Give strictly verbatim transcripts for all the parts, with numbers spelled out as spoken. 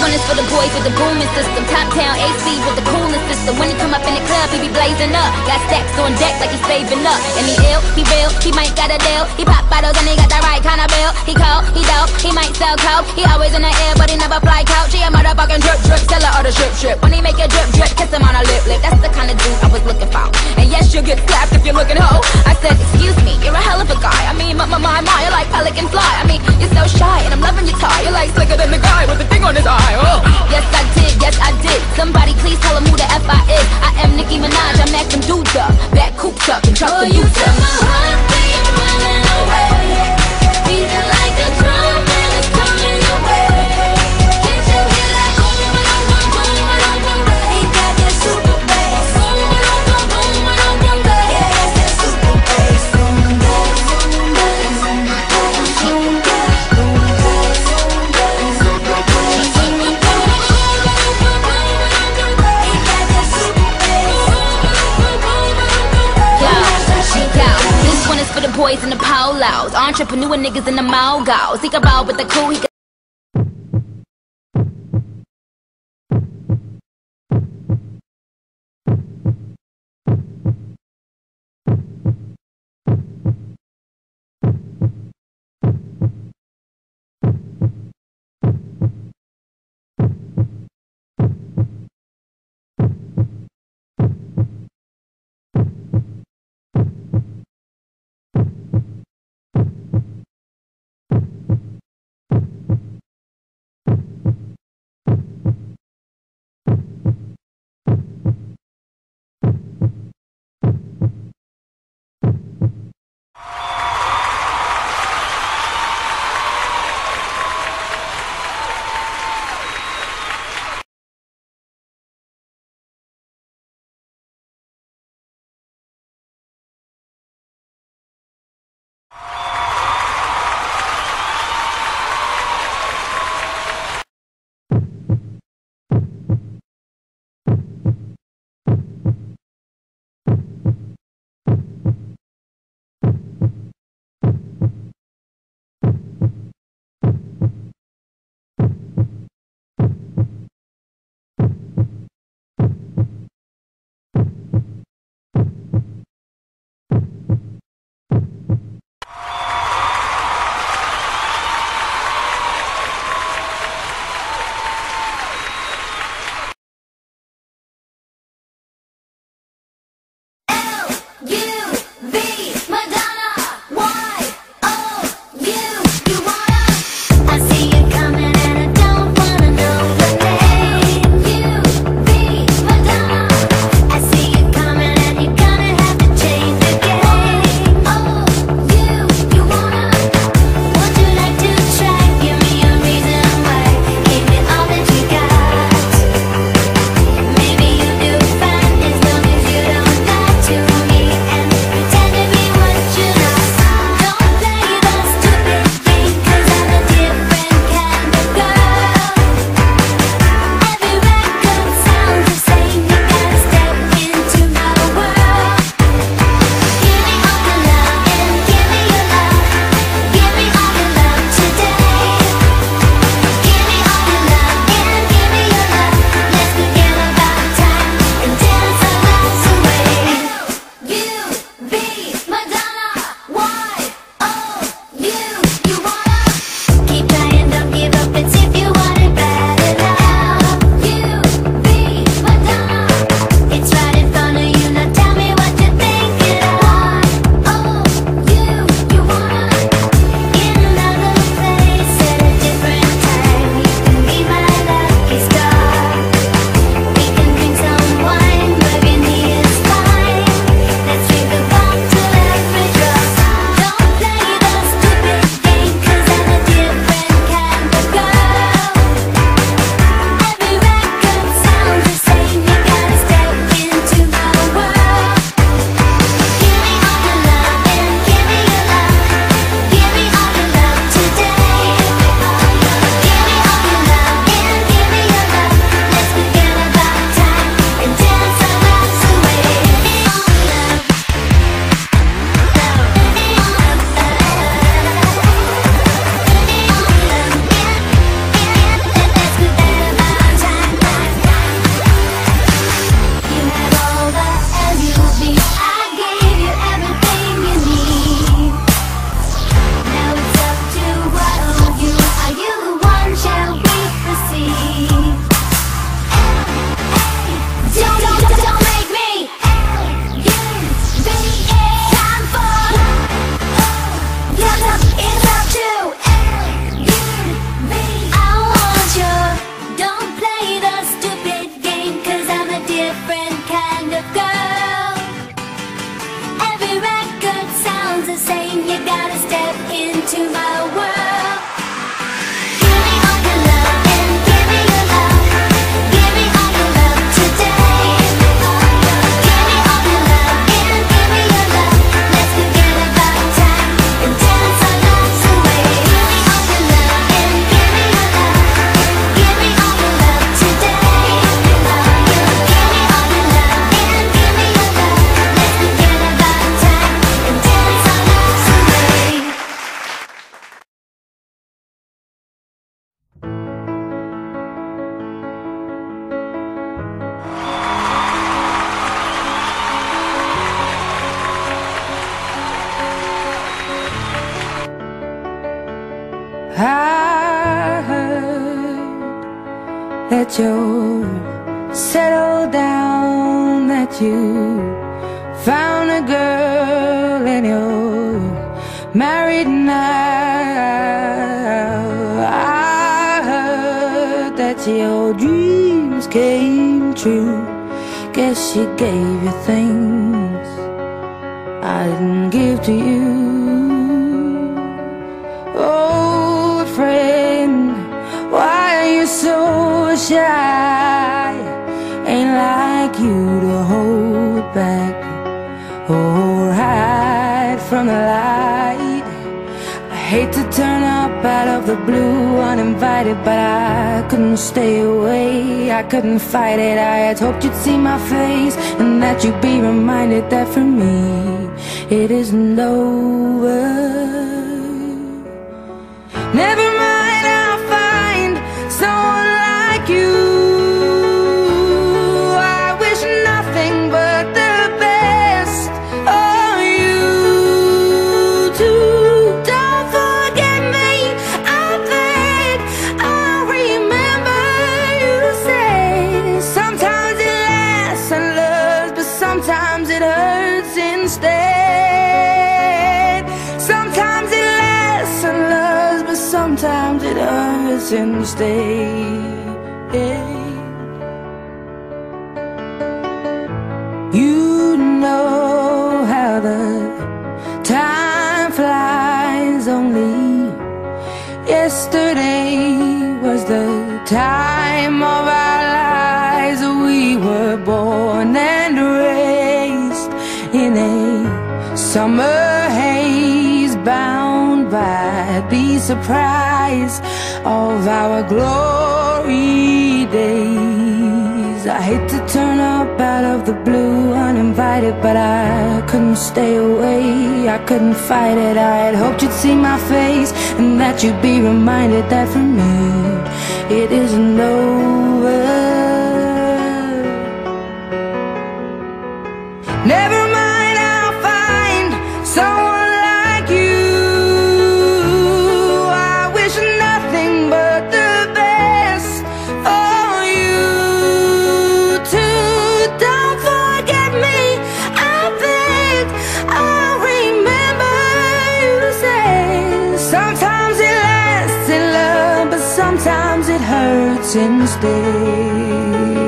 one is for the boys with the booming system. Top town A C with the coolest system. When he come up in the club, he be blazing up. Got stacks on deck like he's saving up. And he ill, he real, he might got a deal. He pop bottles and he got the right kind of bill. He cold, he dope, he might sell coke. He always in the air, but he never fly couch. He a motherfucking drip drip, seller of the strip strip. When he make a drip drip, kiss him on a lip lip. That's the kind of dude I was looking for. And yes, you'll get slapped if you're looking hoe. I said, excuse me, you're a hell of a guy. I mean, my, my, my, my, you're like pelican fly. I mean, you're so shy, and I'm loving your tie. You're like slicker than the guy with the thing on his eye. Oh. Yes, I did, yes, I did. Somebody please tell him who the F I is. I am Nicki Minaj, I'm acting dudes up. Back cooped up and truck Oh, the you youth set up. my heart beat running away, beating like a drum and it's coming your way. Can't you hear that boom, boom, boom, boom, boom, boom? He got that super bass. Boom, boom, boom, boom, boom, boom, boom. Yeah, that's that super bass. Boom, boom, boom, boom, boom, boom, for the boys in the polos, entrepreneur niggas in the mogos. He can roll with the cool, he can saying you gotta step into my world. Give me all your love and give me your love. Give me all your love today. Give me all your love and give me your love. Let's forget about time and dance our lives away. Give me all your love and give me your love. Give me all your love today. Give me all your love and give me your love. Let's forget about time and dance our lives away. I heard that you're settled down, that you found a girl and you're married now. I heard that your dreams came true. Guess she gave you things I didn't give to you. Oh, friend, why are you so shy? Ain't like you to hold back or hide from the light. I hate to turn up out of the blue uninvited, but I couldn't stay away, I couldn't fight it. I had hoped you'd see my face and that you'd be reminded that for me it isn't over. Never mind, I'll find someone like you. I wish nothing but the best of you too. Don't forget me, I beg. I remember you say sometimes it lasts and loves, but sometimes it hurts instead. Sometimes it lasts and loves, but sometimes it hurts instead. You know how the time flies. Only yesterday was the time of our lives. We were born and raised in a summer haze, bound by the surprise of our glory days. I hate to turn up out of the blue uninvited, but I couldn't stay away, I couldn't fight it. I had hoped you'd see my face and that you'd be reminded that for me it isn't over. Never mind, I'll find someone like you. I wish nothing but the best for you too. Don't forget me, I beg. I remember you say sometimes it lasts in love, but sometimes it hurts instead.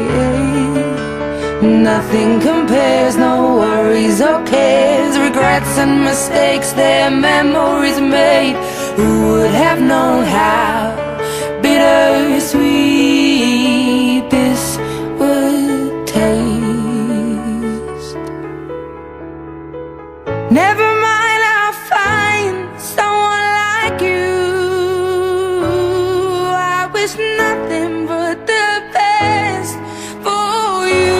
Nothing compares, no worries or cares, regrets and mistakes, their memories made. Who would have known how bittersweet this would taste? Never mind, I'll find someone like you. I wish nothing but the best for you.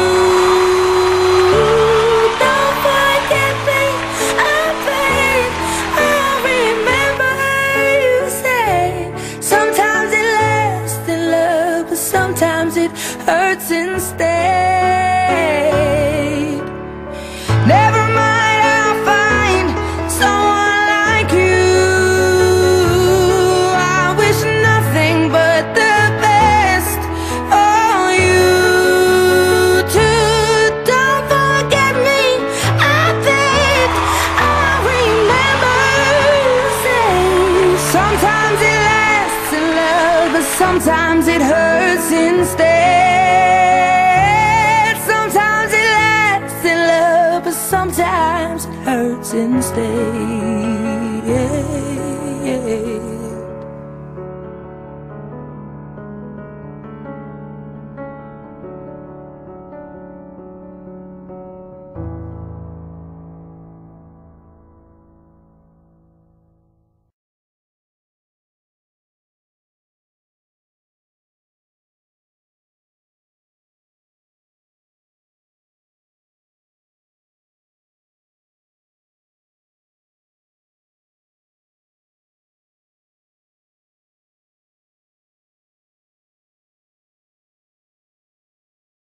Don't forget me, I beg. I remember you say sometimes it lasts in love, but sometimes it hurts instead. Never mind, I'll find someone like you. I wish nothing but the best for you too. Don't forget me, I beg. I remember you say sometimes it lasts in love, but sometimes it hurts instead. Sometimes it lasts in love, but sometimes hurts instead.